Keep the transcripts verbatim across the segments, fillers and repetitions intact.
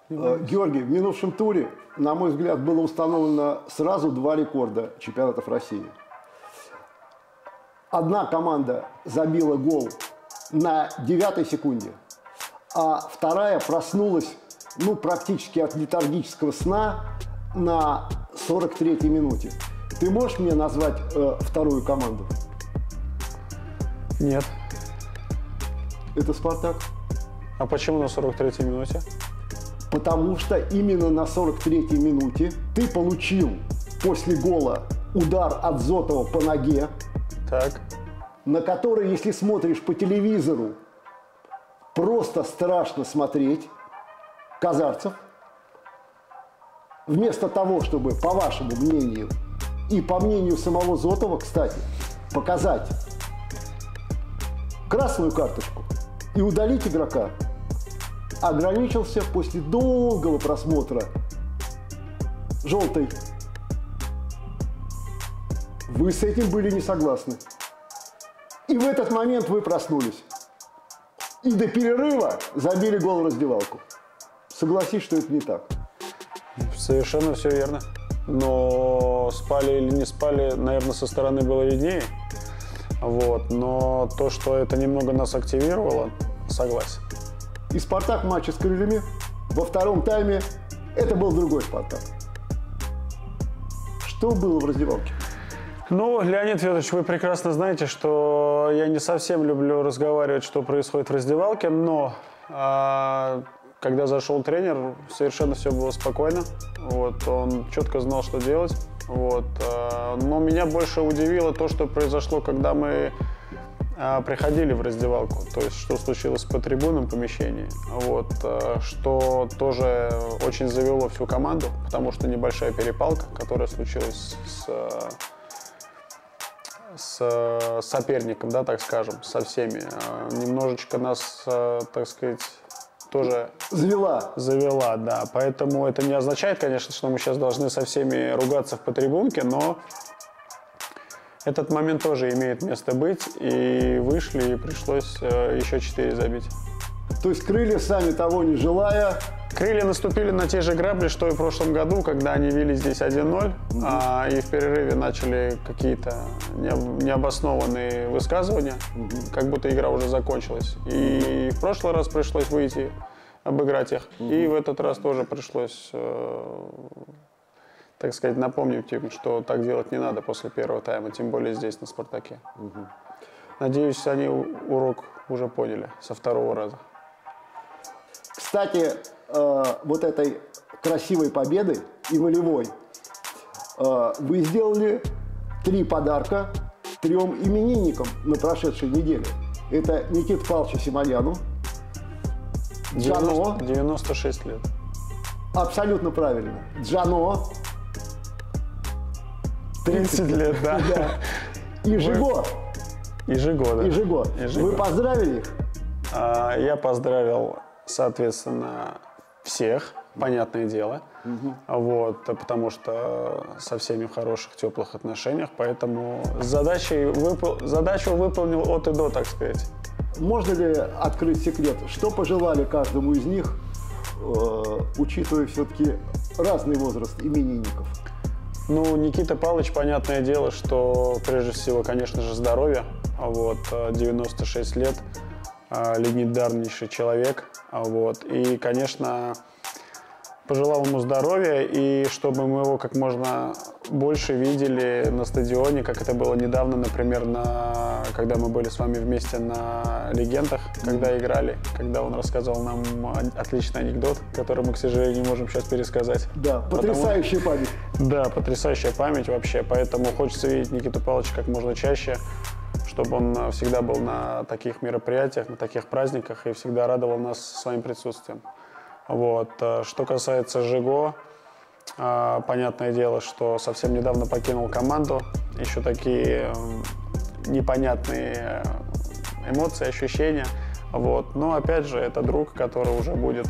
Георгий, в минувшем туре, на мой взгляд, было установлено сразу два рекорда чемпионатов России. Одна команда забила гол на девятой секунде, а вторая проснулась, ну, практически от летаргического сна на сорок третьей минуте. Ты можешь мне назвать э, вторую команду? Нет. Это «Спартак». А почему на сорок третьей минуте? Потому что именно на сорок третьей минуте ты получил после гола удар от Зотова по ноге, Так. на который, если смотришь по телевизору, просто страшно смотреть. Казарцев, вместо того, чтобы, по вашему мнению, и по мнению самого Зотова, кстати, показать красную карточку и удалить игрока, ограничился после долгого просмотра желтой. Вы с этим были не согласны. И в этот момент вы проснулись. И до перерыва забили гол в раздевалку. Согласись, что это не так. Совершенно все верно. Но спали или не спали, наверное, со стороны было виднее. Вот. Но то, что это немного нас активировало, согласен. И «Спартак» в матче с «Крыльями» во втором тайме это был другой «Спартак». Что было в раздевалке? Ну, Леонид Федорович, вы прекрасно знаете, что я не совсем люблю разговаривать, что происходит в раздевалке, но а, когда зашел тренер, совершенно все было спокойно. Вот, он четко знал, что делать. Вот, а, но меня больше удивило то, что произошло, когда мы а, приходили в раздевалку. То есть, что случилось по трибунам помещении. Вот, а, что тоже очень завело всю команду, потому что небольшая перепалка, которая случилась с... с соперником, да, так скажем, со всеми. Немножечко нас, так сказать, тоже завела. завела, да. Поэтому это не означает, конечно, что мы сейчас должны со всеми ругаться в потрибунке, но этот момент тоже имеет место быть. И вышли, и пришлось еще четыре забить. То есть «Крылья», сами того не желая... «Крылья» наступили на те же грабли, что и в прошлом году, когда они вели здесь один ноль, угу. а, и в перерыве начали какие-то необоснованные высказывания, угу. как будто игра уже закончилась. И в прошлый раз пришлось выйти, обыграть их, угу. и в этот раз тоже пришлось, э, так сказать, напомнить им, что так делать не надо после первого тайма, тем более здесь, на «Спартаке». Угу. Надеюсь, они урок уже поняли со второго раза. Кстати, э, вот этой красивой победы и волевой э, вы сделали три подарка трем именинникам на прошедшей неделе. Это Никите Павловичу Симоняну, Джано. девяносто шесть лет. Абсолютно правильно. Джано. тридцать лет, да. да. И Жиго. И Жиго, да. И Жиго. Вы поздравили их? А, я поздравил, соответственно, всех, понятное дело, угу. вот, потому что со всеми в хороших, теплых отношениях, поэтому задачей выпол... задачу выполнил от и до, так сказать. Можно ли открыть секрет, что пожелали каждому из них, э, учитывая все-таки разный возраст именинников? Ну, Никита Павлович, понятное дело, что прежде всего, конечно же, здоровье, вот, девяносто шесть лет, легендарнейший человек, вот, и, конечно, пожелал ему здоровья, и чтобы мы его как можно больше видели на стадионе, как это было недавно, например, на, когда мы были с вами вместе на «Легендах», когда играли, когда он рассказал нам отличный анекдот, который мы, к сожалению, не можем сейчас пересказать. Да, потрясающая Потому... память. Да, потрясающая память вообще, поэтому хочется видеть Никиту Павловича как можно чаще, чтобы он всегда был на таких мероприятиях, на таких праздниках и всегда радовал нас своим присутствием. Вот. Что касается Жиго, понятное дело, что совсем недавно покинул команду. Еще такие непонятные эмоции, ощущения. Вот. Но опять же, это друг, который уже будет,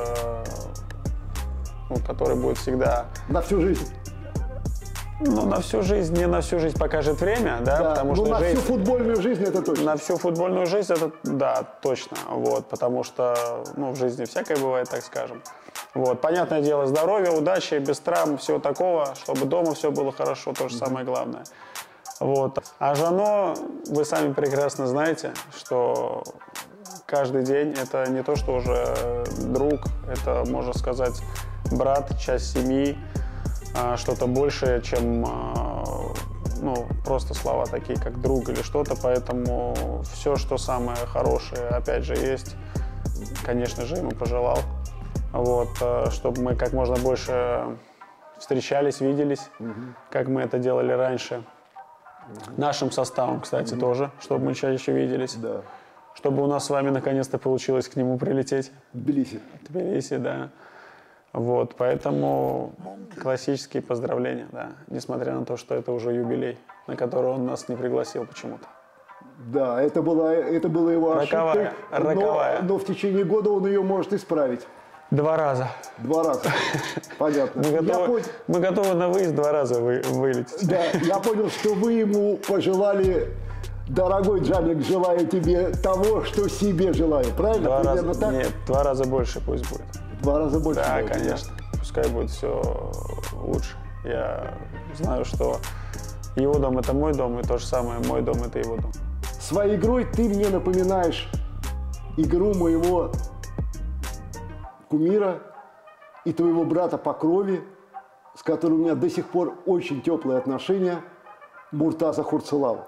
ну, который будет всегда... На всю жизнь. Ну, на всю жизнь, не на всю жизнь покажет время, да, да потому ну, что на жизнь, всю футбольную жизнь это точно. На всю футбольную жизнь это, да, точно, вот, потому что, ну, в жизни всякое бывает, так скажем. Вот. Понятное дело, здоровье, удачи, без травм, всего такого, чтобы дома все было хорошо, тоже самое главное. Вот. А Жано, вы сами прекрасно знаете, что каждый день это не то, что уже друг, это, можно сказать, брат, часть семьи, что-то большее, чем ну, просто слова такие, как друг или что-то. Поэтому все, что самое хорошее, опять же, есть, конечно же, ему пожелал. Вот, чтобы мы как можно больше встречались, виделись, угу. как мы это делали раньше. Угу. Нашим составом, кстати, угу. тоже, чтобы мы чаще виделись. Да. Чтобы у нас с вами наконец-то получилось к нему прилететь. В Тбилиси. В Тбилиси, да. Вот, поэтому классические поздравления, да. Несмотря на то, что это уже юбилей, на который он нас не пригласил почему-то. Да, это была, это было его роковая, ошибкой, роковая. Но, но в течение года он ее может исправить. Два раза. Два раза. Понятно. Мы готовы, пон... мы готовы на выезд два раза вы, вылететь. Да, я понял, что вы ему пожелали, дорогой Джамик, желаю тебе того, что себе желаю. Правильно? Два раза, так? Нет, два раза больше пусть будет. Два раза больше? Да, будет, конечно. Да? Пускай будет все лучше. Я знаю, что его дом – это мой дом, и то же самое, мой дом – это его дом. Своей игрой ты мне напоминаешь игру моего кумира и твоего брата по крови, с которым у меня до сих пор очень теплые отношения, Муртаза Хурцелава.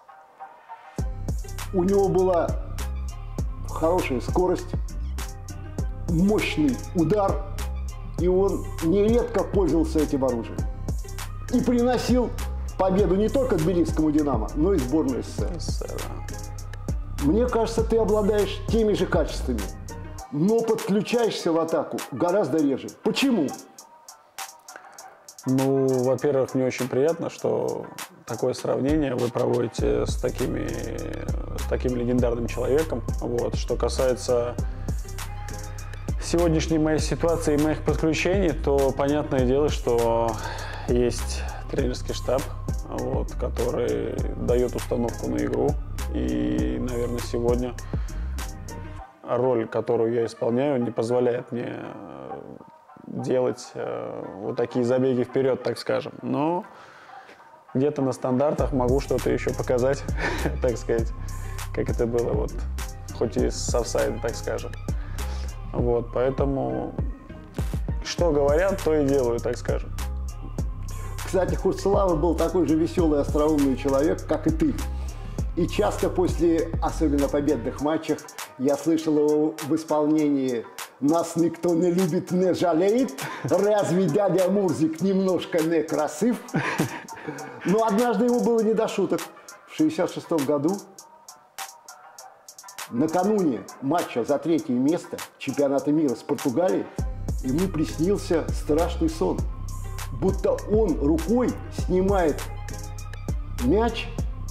У него была хорошая скорость, мощный удар, и он нередко пользовался этим оружием. И приносил победу не только тбилисскому «Динамо», но и сборной СССР. Мне кажется, ты обладаешь теми же качествами, но подключаешься в атаку гораздо реже. Почему? Ну, во-первых, мне очень приятно, что такое сравнение вы проводите с, такими, с таким легендарным человеком. Вот. Что касается сегодняшней моей ситуации и моих подключений, то понятное дело, что есть тренерский штаб, вот, который дает установку на игру. И, наверное, сегодня роль, которую я исполняю, не позволяет мне делать э, вот такие забеги вперед, так скажем. Но где-то на стандартах могу что-то еще показать, так сказать, как это было, вот, хоть и с офсайда, так скажем. Вот, поэтому что говорят, то и делаю, так скажем. Кстати, Хурцелава был такой же веселый, остроумный человек, как и ты. И часто после, особенно победных матчах, я слышал его в исполнении «Нас никто не любит, не жалеет, разве дядя Мурзик немножко не красив?» Но однажды ему было не до шуток. В шестьдесят шестом году, накануне матча за третье место чемпионата мира с Португалией, ему приснился страшный сон. Будто он рукой снимает мяч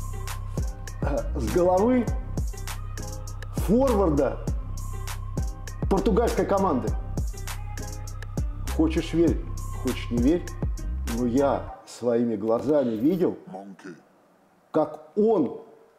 с головы форварда португальской команды. Хочешь верь, хочешь не верь, но я своими глазами видел, как он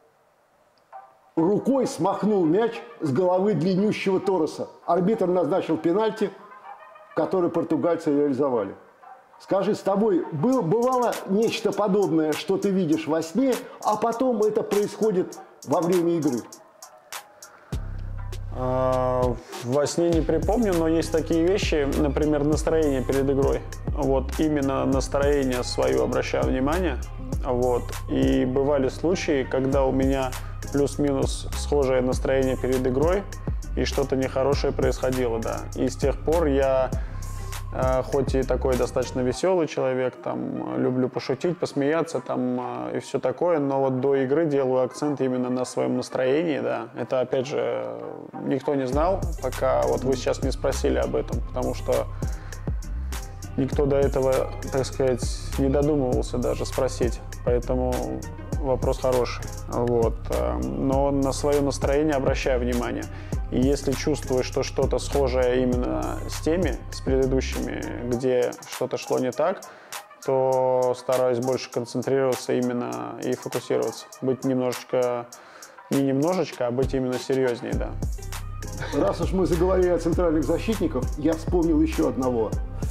рукой смахнул мяч с головы длиннющего Торреса. Арбитр назначил пенальти, который португальцы реализовали. Скажи, с тобой было, бывало нечто подобное, что ты видишь во сне, а потом это происходит во время игры? А, во сне не припомню, но есть такие вещи, например, настроение перед игрой. Вот именно настроение свое обращаю внимание. Вот. И бывали случаи, когда у меня плюс-минус схожее настроение перед игрой, и что-то нехорошее происходило, да. И с тех пор я... Хоть и такой достаточно веселый человек, там, люблю пошутить, посмеяться там, и все такое, но вот до игры делаю акцент именно на своем настроении, да. Это, опять же, никто не знал, пока вот вы сейчас не спросили об этом, потому что никто до этого, так сказать, не додумывался даже спросить, поэтому вопрос хороший. Вот. Но на свое настроение обращаю внимание. И если чувствую, что что-то схожее именно с теми, с предыдущими, где что-то шло не так, то стараюсь больше концентрироваться именно и фокусироваться. Быть немножечко, не немножечко, а быть именно серьезнее, да. Раз уж мы заговорили о центральных защитниках, я вспомнил еще одного.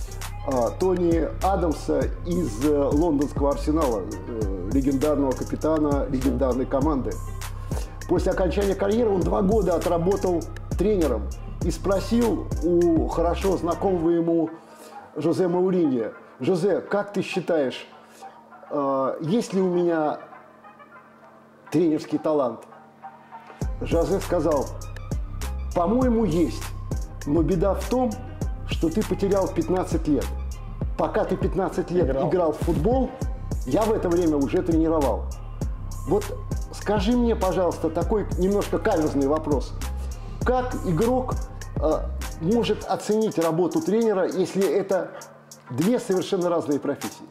Тони Адамса из лондонского Арсенала, легендарного капитана легендарной команды. После окончания карьеры он два года отработал тренером и спросил у хорошо знакомого ему Жозе Мауриньо: «Жозе, как ты считаешь, есть ли у меня тренерский талант?» Жозе сказал: «По-моему, есть, но беда в том, что ты потерял пятнадцать лет. Пока ты пятнадцать лет играл. играл в футбол, я в это время уже тренировал». Вот скажи мне, пожалуйста, такой немножко каверзный вопрос. Как игрок э, может оценить работу тренера, если это две совершенно разные профессии?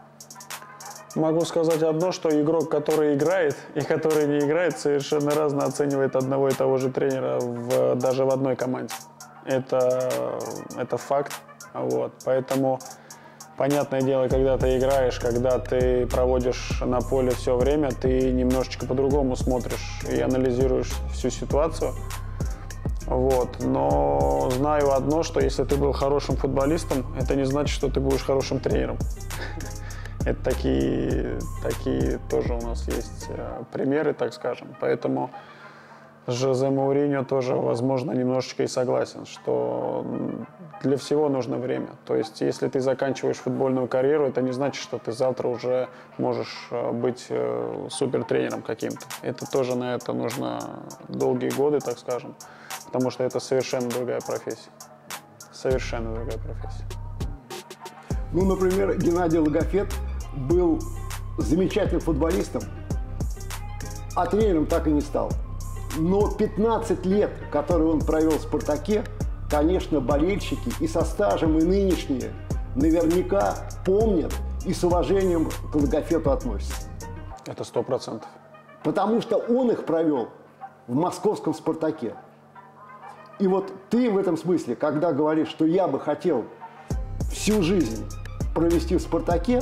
Могу сказать одно, что игрок, который играет и который не играет, совершенно разно оценивает одного и того же тренера в, даже в одной команде. Это, это факт. Вот. Поэтому, понятное дело, когда ты играешь, когда ты проводишь на поле все время, ты немножечко по-другому смотришь и анализируешь всю ситуацию. Вот. Но знаю одно, что если ты был хорошим футболистом, это не значит, что ты будешь хорошим тренером. Это такие, такие тоже у нас есть примеры, так скажем. Поэтому с Жозе Мауриньо тоже, возможно, немножечко и согласен, что для всего нужно время. То есть, если ты заканчиваешь футбольную карьеру, это не значит, что ты завтра уже можешь быть супертренером каким-то. Это тоже на это нужно долгие годы, так скажем, потому что это совершенно другая профессия. Совершенно другая профессия. Ну, например, Геннадий Логофет был замечательным футболистом, а тренером так и не стал. Но пятнадцать лет, которые он провел в «Спартаке», конечно, болельщики и со стажем, и нынешние наверняка помнят и с уважением к Логофету относятся. Это сто процентов. Потому что он их провел в московском «Спартаке». И вот ты в этом смысле, когда говоришь, что я бы хотел всю жизнь провести в «Спартаке»,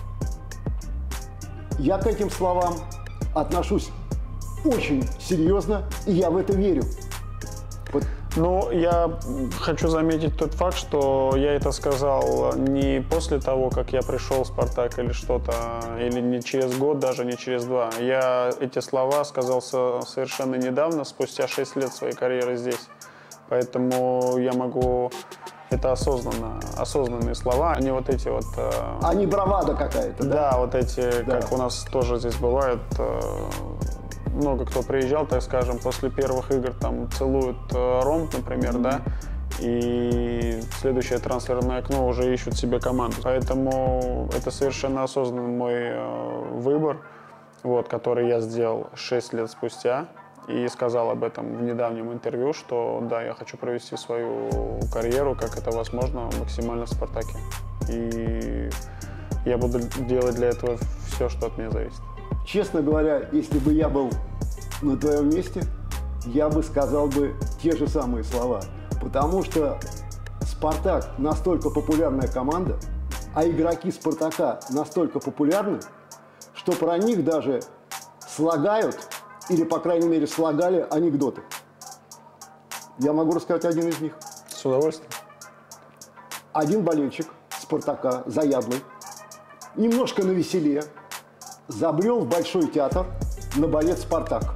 я к этим словам отношусь очень серьезно, и я в это верю. Вот. Ну, я хочу заметить тот факт, что я это сказал не после того, как я пришел в «Спартак» или что-то, или не через год, даже не через два. Я эти слова сказал совершенно недавно, спустя шесть лет своей карьеры здесь. Поэтому я могу... Это осознанно, осознанные слова, а не вот эти вот... А не бравада какая-то, да? Да, вот эти, да. Как у нас тоже здесь бывает, много кто приезжал, так скажем, после первых игр там целуют ромб, например, mm-hmm. да, и в следующее трансферное окно уже ищут себе команду. Поэтому это совершенно осознанный мой выбор, вот, который я сделал шесть лет спустя. И сказал об этом в недавнем интервью, что да, я хочу провести свою карьеру, как это возможно, максимально в «Спартаке». И я буду делать для этого все, что от меня зависит. Честно говоря, если бы я был на твоем месте, я бы сказал бы те же самые слова. Потому что «Спартак» настолько популярная команда, а игроки «Спартака» настолько популярны, что про них даже слагают, или, по крайней мере, слагали анекдоты. Я могу рассказать один из них. С удовольствием. Один болельщик «Спартака», заядлый, немножко навеселее, забрел в Большой театр на балет «Спартак».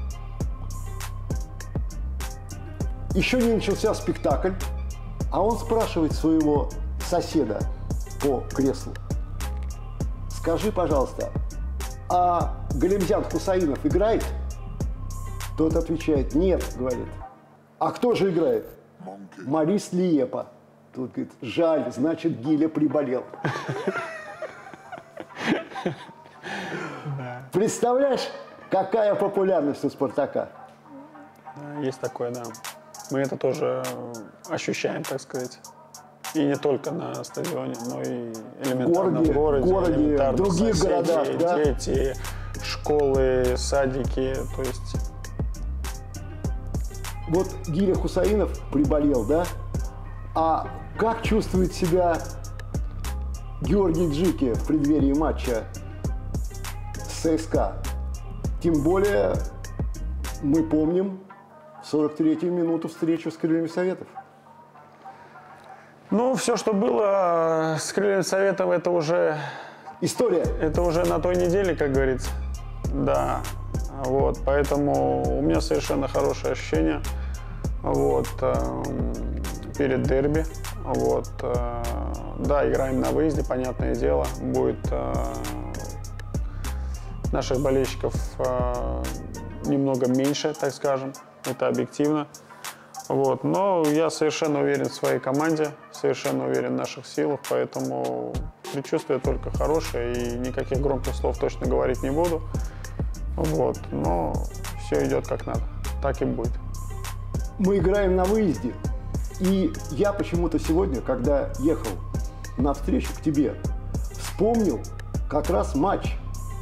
Еще не начался спектакль, а он спрашивает своего соседа по креслу: «Скажи, пожалуйста, а Галимзян Хусаинов играет?» Тот отвечает: «Нет», говорит. «А кто же играет?» «Морис Лиепа». Тут говорит: «Жаль, значит, Гиля приболел». Представляешь, какая популярность у «Спартака»? Есть такое, да. Мы это тоже ощущаем, так сказать. И не только на стадионе, но и элементарно в городе, в городе, в других соседи, городах, да? Дети, школы, садики, то есть... Вот Гиля Хусаинов приболел, да? А как чувствует себя Георгий Джики в преддверии матча с ЦСКА? Тем более мы помним в сорок третью минуту встречу с крыльями Советов. Ну, все, что было с крыльями Советов, это уже... История. Это уже на той неделе, как говорится. Да. Вот, поэтому у меня совершенно хорошее ощущение. Вот, э, перед дерби. Вот, э, да, играем на выезде, понятное дело. Будет э, наших болельщиков э, немного меньше, так скажем. Это объективно. Вот, но я совершенно уверен в своей команде, совершенно уверен в наших силах, поэтому предчувствие только хорошее, и никаких громких слов точно говорить не буду. Вот, но все идет как надо, так и будет. Мы играем на выезде, и я почему-то сегодня, когда ехал на встречу к тебе, вспомнил как раз матч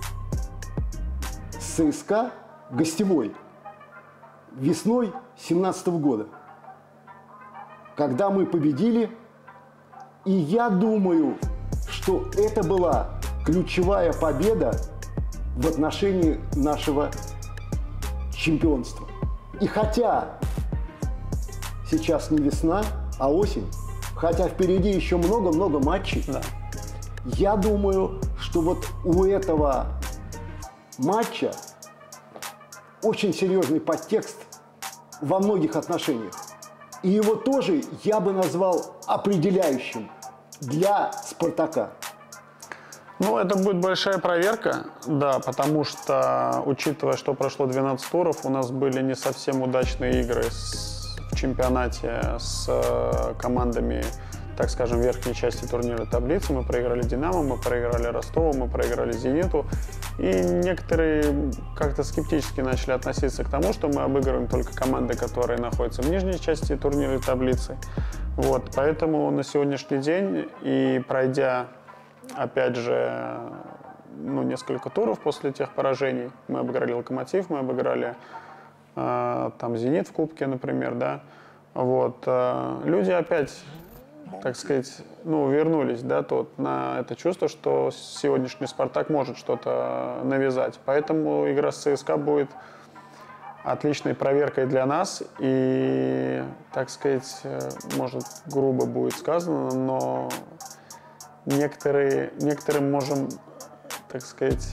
с ЦСКА гостевой весной две тысячи семнадцатого года, когда мы победили, и я думаю, что это была ключевая победа в отношении нашего чемпионства. И хотя сейчас не весна, а осень, хотя впереди еще много-много матчей, Да. я думаю, что вот у этого матча очень серьезный подтекст во многих отношениях. И его тоже я бы назвал определяющим для «Спартака». Ну, это будет большая проверка, да, потому что, учитывая, что прошло двенадцать туров, у нас были не совсем удачные игры с, в чемпионате с э, командами, так скажем, верхней части турнира таблицы. Мы проиграли «Динамо», мы проиграли «Ростову», мы проиграли «Зениту». И некоторые как-то скептически начали относиться к тому, что мы обыгрываем только команды, которые находятся в нижней части турнира таблицы. Вот, поэтому на сегодняшний день, и пройдя, опять же, ну, несколько туров после тех поражений, мы обыграли «Локомотив», мы обыграли э, там «Зенит» в Кубке, например, да, вот, э, люди опять, так сказать, ну, вернулись, да, тот, на это чувство, что сегодняшний «Спартак» может что-то навязать. Поэтому игра с ЦСКА будет отличной проверкой для нас. И, так сказать, может, грубо будет сказано, но некоторые, некоторым можем, так сказать,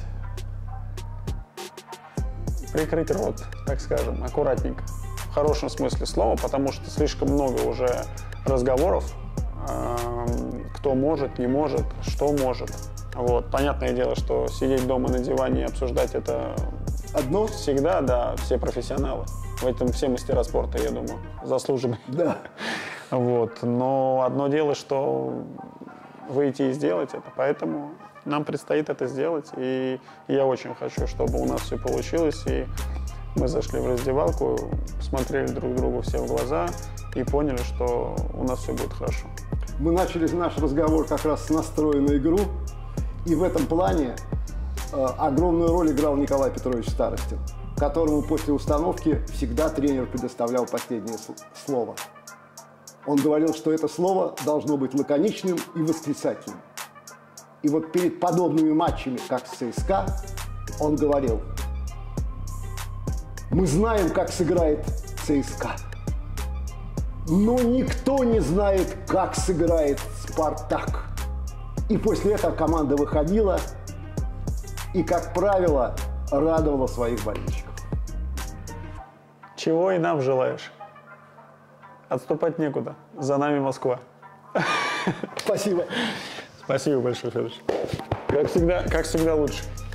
прикрыть рот, так скажем, аккуратненько. В хорошем смысле слова, потому что слишком много уже разговоров, кто может, не может, что может. Вот. Понятное дело, что сидеть дома на диване и обсуждать это Одно? всегда, да, все профессионалы. В этом все мастера спорта, я думаю, заслуженные. Да. Вот. Но одно дело, что выйти и сделать это, поэтому нам предстоит это сделать. И я очень хочу, чтобы у нас все получилось, и мы зашли в раздевалку, смотрели друг другу все в глаза и поняли, что у нас все будет хорошо. Мы начали наш разговор как раз с настроя на игру, и в этом плане э, огромную роль играл Николай Петрович Старостин, которому после установки всегда тренер предоставлял последнее слово. Он говорил, что это слово должно быть лаконичным и восклицательным. И вот перед подобными матчами, как с ЦСКА, он говорил: мы знаем, как сыграет ЦСКА, но никто не знает, как сыграет «Спартак». И после этого команда выходила и, как правило, радовала своих болельщиков. Чего и нам желаешь? Отступать некуда. За нами Москва. Спасибо. Спасибо большое, Федорович. Как всегда, как всегда лучше.